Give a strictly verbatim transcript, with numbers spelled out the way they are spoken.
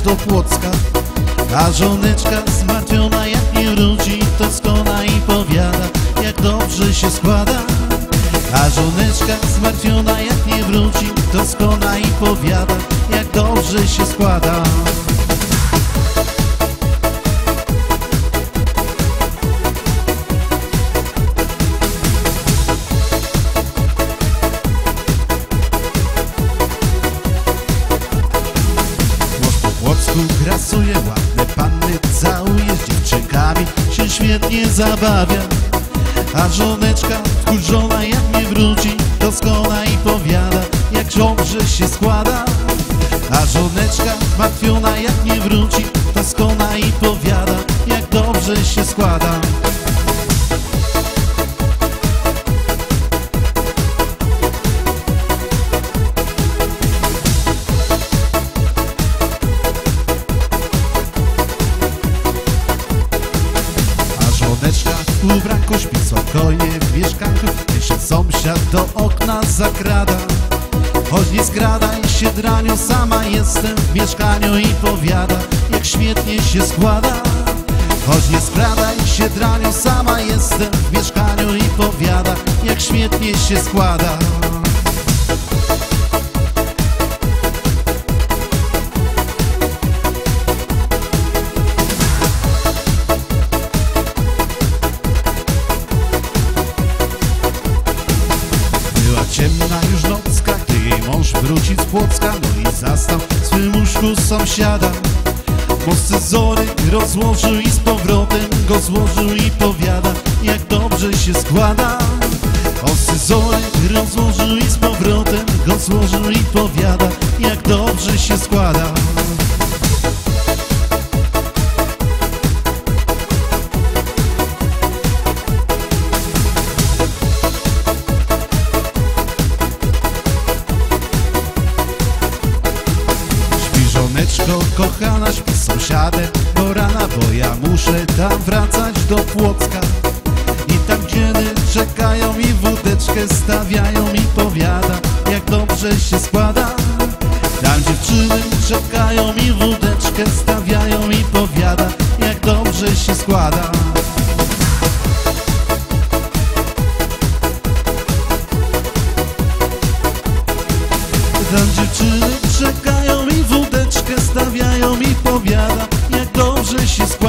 do Płocka. A żoneczka zmartwiona jak nie wróci, to skona i powiada, jak dobrze się składa. A żoneczka zmartwiona jak nie wróci, to skona i powiada, jak dobrze się składa. W Płocku grasuje, ładne panny całuje, z dziewczynkami się świetnie zabawia. A żoneczka wkurzona jak nie wróci, to skona i powiada, jak dobrze się składa. A żoneczka zmartwiona jak nie wróci, to skona i powiada, jak dobrze się składa. Żoneczka w ubranku śpi spokojnie w mieszkanku, gdzie się sąsiad do okna zakrada. Choć nie skradaj się, draniu, sama jestem w mieszkaniu i powiada, jak świetnie się składa. Choć nie skradaj się, draniu, sama jestem w mieszkaniu i powiada, jak świetnie się składa. Ciemna już nocka, gdy jej mąż wróci z Płocka, no i zastał w swym łóżku sąsiada. Bo scyzory rozłożył i z powrotem go złożył i powiada, jak dobrze się składa. O scyzory rozłożył i z powrotem go złożył i powiada, jak dobrze się składa. Żoneczko kochana, śpi z sąsiadem do rana, bo ja muszę tam wracać do Płocka. I tam dzieny czekają mi wódeczkę stawiają i powiada, jak dobrze się składa. Tam dziewczyny czekają mi wódeczkę stawiają i powiada, jak dobrze się składa. Tam dziewczyny czekają i wódeczkę stawiają i powiada, jak dobrze się składa.